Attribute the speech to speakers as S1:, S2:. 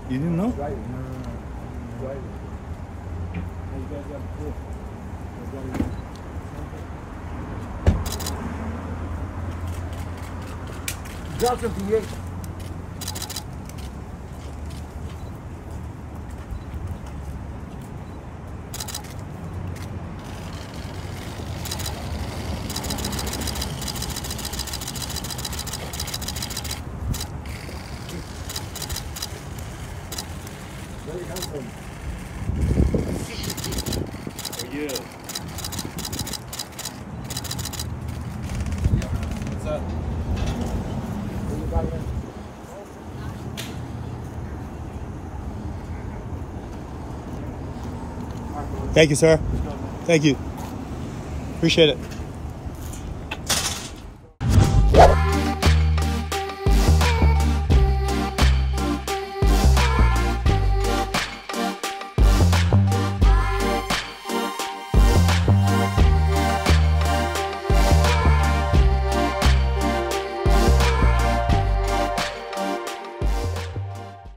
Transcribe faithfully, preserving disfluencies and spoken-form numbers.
S1: You didn't know?
S2: Right. No, no, no. Right. Hey, you guys got the pool. Drop some P H. Where you come from?
S1: For you.
S2: What's up? Where you got here?
S1: Thank you, sir. Thank you. Appreciate it.